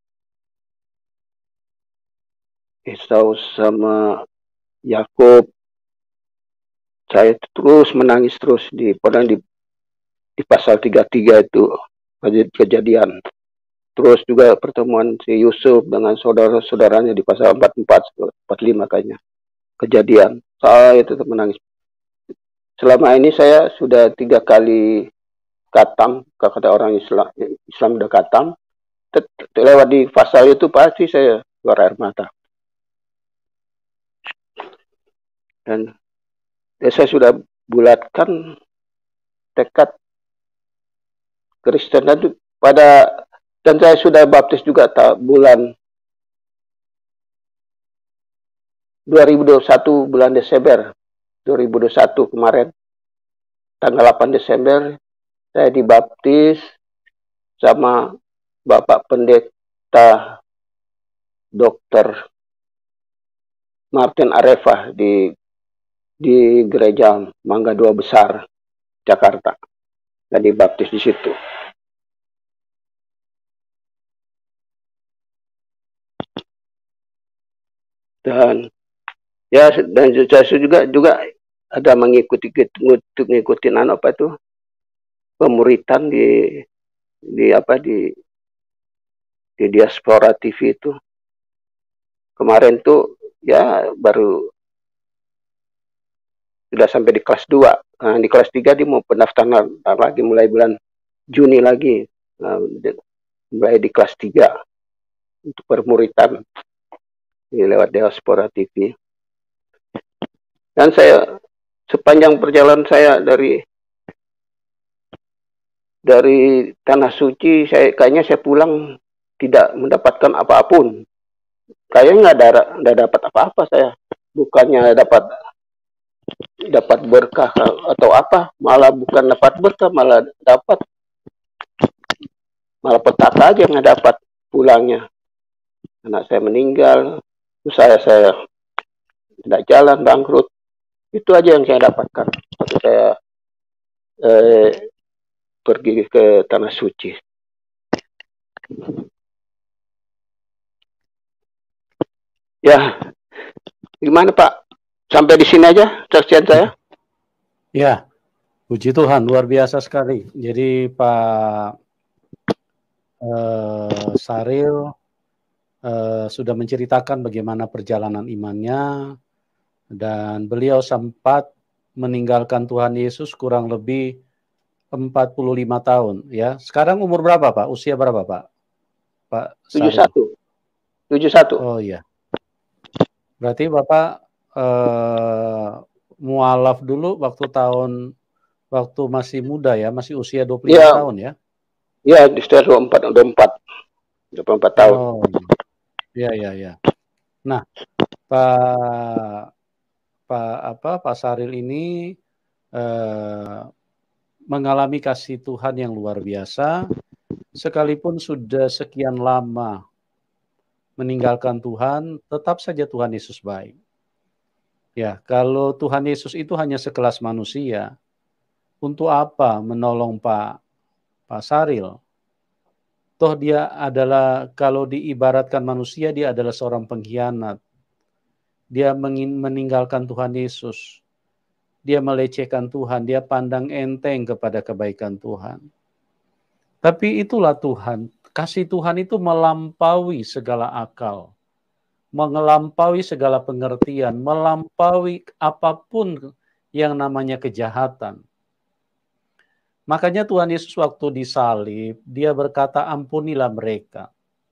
Speaker 2: Esau sama Yakub, saya terus menangis terus di padahal di di pasal tiga puluh tiga itu kejadian. Terus juga pertemuan si Yusuf dengan saudara-saudaranya di pasal empat puluh empat, empat puluh lima kayaknya. Kejadian. Saya tetap menangis. Selama ini saya sudah tiga kali katam, kata orang Islam, Islam udah katam. Lewat di pasal itu pasti saya keluar air mata. Dan ya, saya sudah bulatkan tekad Kristen itu pada, dan saya sudah baptis juga tak bulan dua ribu dua puluh satu bulan Desember dua ribu dua puluh satu kemarin tanggal delapan Desember saya dibaptis sama Bapak Pendeta Dokter Martin Arefah di di gereja Mangga Dua Besar Jakarta. Dan dibaptis di situ. Dan ya, dan saya juga juga ada mengikuti mengikuti apa itu pemuritan di di apa di di Diaspora T V itu. Kemarin tuh ya baru sudah sampai di kelas dua. Nah, di kelas tiga dia mau pendaftaran lagi mulai bulan Juni lagi. Nah, mulai di kelas tiga untuk permuritan lewat Diaspora T V. Dan saya sepanjang perjalanan saya dari dari Tanah Suci, saya kayaknya saya pulang tidak mendapatkan apapun. Kayaknya nggak ada nggak dapat apa-apa saya. Bukannya dapat dapat berkah atau apa, malah bukan dapat berkah, malah dapat malah petaka aja yang dapat pulangnya. Anak saya meninggal, usaha saya tidak jalan, bangkrut. Itu aja yang saya dapatkan waktu saya eh, pergi ke Tanah Suci. Ya, gimana Pak? Sampai di sini aja saksian saya.
Speaker 1: Ya, puji Tuhan, luar biasa sekali. Jadi Pak eh, Saril eh, sudah menceritakan bagaimana perjalanan imannya, dan beliau sempat meninggalkan Tuhan Yesus kurang lebih empat puluh lima tahun. Ya, sekarang umur berapa Pak? Usia berapa Pak? Pak
Speaker 2: tujuh
Speaker 1: Saril?
Speaker 2: satu. tujuh satu.
Speaker 1: Oh iya. Berarti Bapak eh, mualaf dulu waktu tahun waktu masih muda ya, masih usia dua puluh lima
Speaker 2: Iya,
Speaker 1: tahun ya?
Speaker 2: iya di sekitar dua puluh empat, dua puluh empat, dua puluh empat tahun.
Speaker 1: Oh, iya iya iya. Nah, Pak Pak apa Pak Saril ini eh, mengalami kasih Tuhan yang luar biasa, sekalipun sudah sekian lama meninggalkan Tuhan, tetap saja Tuhan Yesus baik. Ya, kalau Tuhan Yesus itu hanya sekelas manusia, untuk apa menolong Pak Pak Saril? Toh dia adalah, kalau diibaratkan manusia, dia adalah seorang pengkhianat. Dia meninggalkan Tuhan Yesus. Dia melecehkan Tuhan, dia pandang enteng kepada kebaikan Tuhan. Tapi itulah Tuhan, kasih Tuhan itu melampaui segala akal, melampaui segala pengertian, melampaui apapun yang namanya kejahatan. Makanya Tuhan Yesus waktu disalib, dia berkata, ampunilah mereka.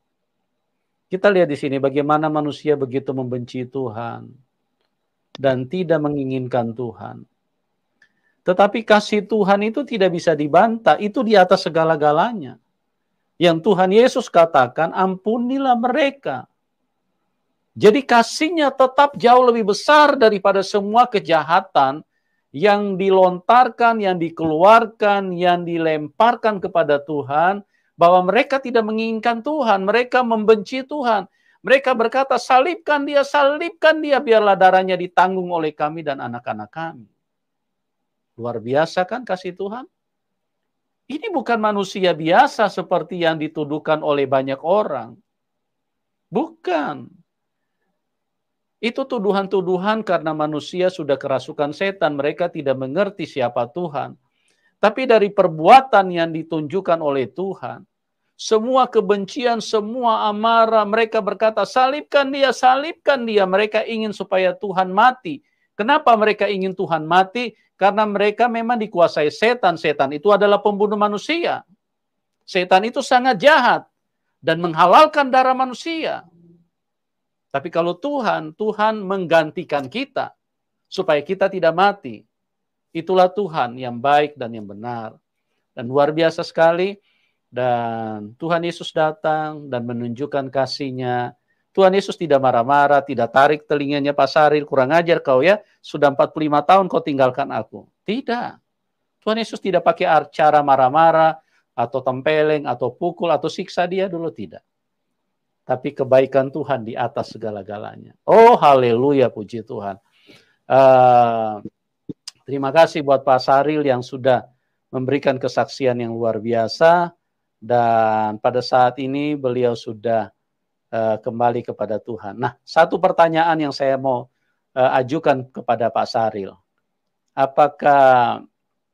Speaker 1: Kita lihat di sini bagaimana manusia begitu membenci Tuhan dan tidak menginginkan Tuhan. Tetapi kasih Tuhan itu tidak bisa dibantah, itu di atas segala-galanya. Yang Tuhan Yesus katakan, ampunilah mereka. Jadi kasihnya tetap jauh lebih besar daripada semua kejahatan yang dilontarkan, yang dikeluarkan, yang dilemparkan kepada Tuhan, bahwa mereka tidak menginginkan Tuhan, mereka membenci Tuhan. Mereka berkata, salibkan dia, salibkan dia, biarlah darahnya ditanggung oleh kami dan anak-anak kami. Luar biasa kan kasih Tuhan? Ini bukan manusia biasa seperti yang dituduhkan oleh banyak orang. Bukan. Itu tuduhan-tuduhan karena manusia sudah kerasukan setan. Mereka tidak mengerti siapa Tuhan. Tapi dari perbuatan yang ditunjukkan oleh Tuhan, semua kebencian, semua amarah, mereka berkata, salibkan dia, salibkan dia. Mereka ingin supaya Tuhan mati. Kenapa mereka ingin Tuhan mati? Karena mereka memang dikuasai setan. Setan itu adalah pembunuh manusia. Setan itu sangat jahat dan menghalalkan darah manusia. Tapi kalau Tuhan, Tuhan menggantikan kita supaya kita tidak mati. Itulah Tuhan yang baik dan yang benar. Dan luar biasa sekali. Dan Tuhan Yesus datang dan menunjukkan kasih-Nya. Tuhan Yesus tidak marah-marah, tidak tarik telinganya, Pak Saril, kurang ajar kau ya, sudah empat puluh lima tahun kau tinggalkan aku. Tidak. Tuhan Yesus tidak pakai cara marah-marah, atau tempeleng, atau pukul, atau siksa dia dulu, tidak. Tapi kebaikan Tuhan di atas segala-galanya. Oh, haleluya, puji Tuhan. Uh, terima kasih buat Pak Saril yang sudah memberikan kesaksian yang luar biasa. Dan pada saat ini beliau sudah Uh, kembali kepada Tuhan. Nah, satu pertanyaan yang saya mau uh, ajukan kepada Pak Saril. Apakah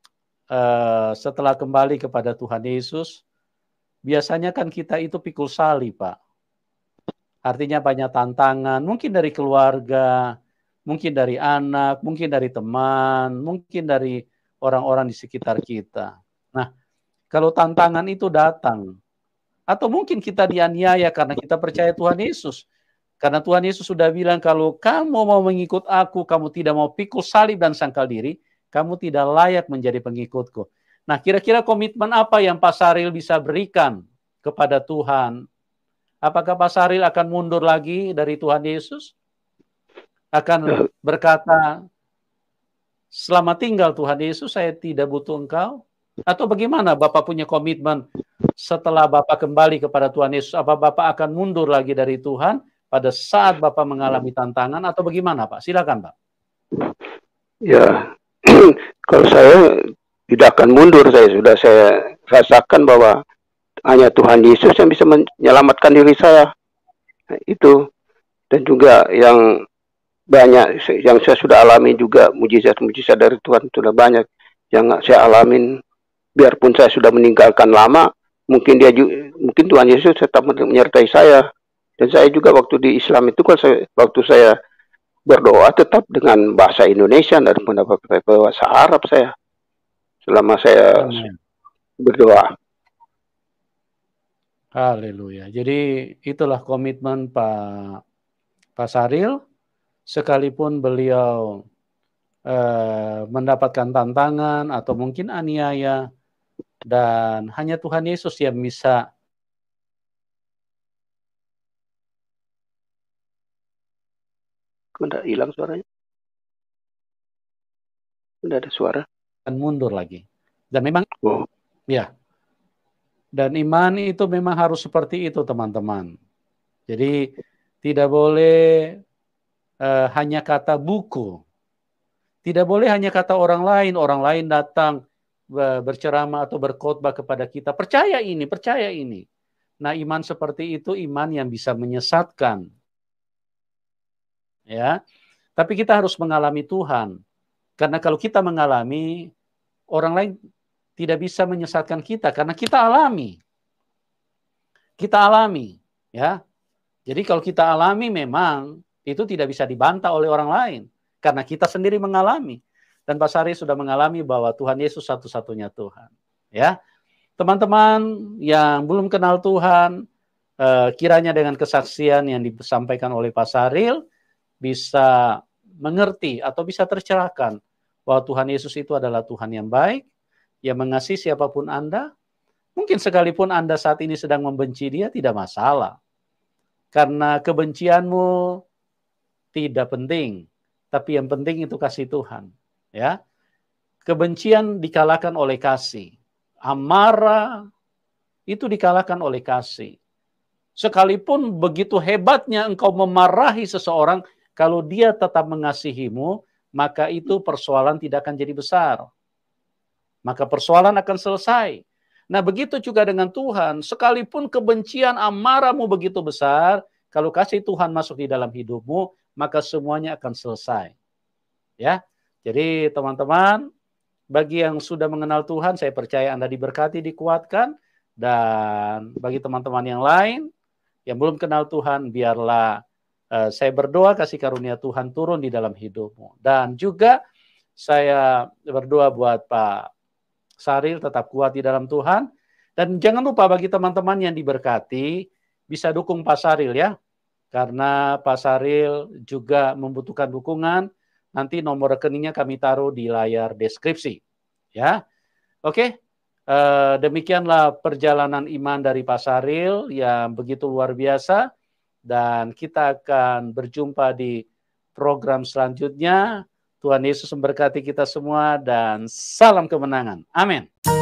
Speaker 1: uh, setelah kembali kepada Tuhan Yesus, biasanya kan kita itu pikul salib, Pak. Artinya banyak tantangan, mungkin dari keluarga, mungkin dari anak, mungkin dari teman, mungkin dari orang-orang di sekitar kita. Nah, kalau tantangan itu datang, atau mungkin kita dianiaya karena kita percaya Tuhan Yesus. Karena Tuhan Yesus sudah bilang, kalau kamu mau mengikut aku, kamu tidak mau pikul salib dan sangkal diri, kamu tidak layak menjadi pengikutku. Nah, kira-kira komitmen apa yang Pak Saril bisa berikan kepada Tuhan? Apakah Pak Saril akan mundur lagi dari Tuhan Yesus? Akan berkata, selama tinggal Tuhan Yesus, saya tidak butuh engkau? Atau bagaimana Bapak punya komitmen? Setelah Bapak kembali kepada Tuhan Yesus, apa Bapak akan mundur lagi dari Tuhan pada saat Bapak mengalami tantangan atau bagaimana, Pak? Silakan, Pak.
Speaker 2: Ya, kalau saya tidak akan mundur, saya sudah saya rasakan bahwa hanya Tuhan Yesus yang bisa menyelamatkan diri saya. Nah, itu. Dan juga yang banyak yang saya sudah alami juga, mujizat-mujizat dari Tuhan sudah banyak yang saya alamin. Biarpun saya sudah meninggalkan lama, mungkin dia juga, mungkin Tuhan Yesus tetap menyertai saya. Dan saya juga waktu di Islam itu, kalau saya, waktu saya berdoa tetap dengan bahasa Indonesia dan pakai bahasa Arab saya selama saya Amen. berdoa.
Speaker 1: Haleluya. Jadi itulah komitmen Pak Pak Saril, sekalipun beliau eh, mendapatkan tantangan atau mungkin aniaya, dan hanya Tuhan Yesus yang bisa
Speaker 2: Udah hilang suaranya. Udah ada suara.
Speaker 1: dan mundur lagi. Dan memang,
Speaker 2: Oh.
Speaker 1: ya, dan iman itu memang harus seperti itu teman-teman. Jadi tidak boleh uh, hanya kata buku. Tidak boleh hanya kata orang lain. Orang lain datang uh, berceramah atau berkhotbah kepada kita. Percaya ini, percaya ini. Nah, iman seperti itu iman yang bisa menyesatkan. Ya, tapi kita harus mengalami Tuhan. Karena kalau kita mengalami, orang lain tidak bisa menyesatkan kita karena kita alami. Kita alami, ya. Jadi kalau kita alami memang itu tidak bisa dibantah oleh orang lain karena kita sendiri mengalami. Dan Pak Sari sudah mengalami bahwa Tuhan Yesus satu-satunya Tuhan, ya. Teman-teman yang belum kenal Tuhan, eh, kiranya dengan kesaksian yang disampaikan oleh Pak Saril bisa mengerti atau bisa tercerahkan bahwa Tuhan Yesus itu adalah Tuhan yang baik, yang mengasihi siapapun Anda. Mungkin sekalipun Anda saat ini sedang membenci dia, tidak masalah. Karena kebencianmu tidak penting, tapi yang penting itu kasih Tuhan. Ya, kebencian dikalahkan oleh kasih, amarah itu dikalahkan oleh kasih. Sekalipun begitu hebatnya engkau memarahi seseorang, kalau dia tetap mengasihimu, maka itu persoalan tidak akan jadi besar. Maka persoalan akan selesai. Nah, begitu juga dengan Tuhan. Sekalipun kebencian amarahmu begitu besar, kalau kasih Tuhan masuk di dalam hidupmu, maka semuanya akan selesai. Ya. Jadi teman-teman, bagi yang sudah mengenal Tuhan, saya percaya Anda diberkati, dikuatkan. Dan bagi teman-teman yang lain, yang belum kenal Tuhan, biarlah uh, saya berdoa kasih karunia Tuhan turun di dalam hidupmu. Dan juga saya berdoa buat Pak Saril tetap kuat di dalam Tuhan. Dan jangan lupa bagi teman-teman yang diberkati, bisa dukung Pak Saril ya. Karena Pak Saril juga membutuhkan dukungan. Nanti nomor rekeningnya kami taruh di layar deskripsi. Ya, oke. Uh, demikianlah perjalanan iman dari Pak Saril yang begitu luar biasa. Dan kita akan berjumpa di program selanjutnya. Tuhan Yesus memberkati kita semua dan salam kemenangan. Amin.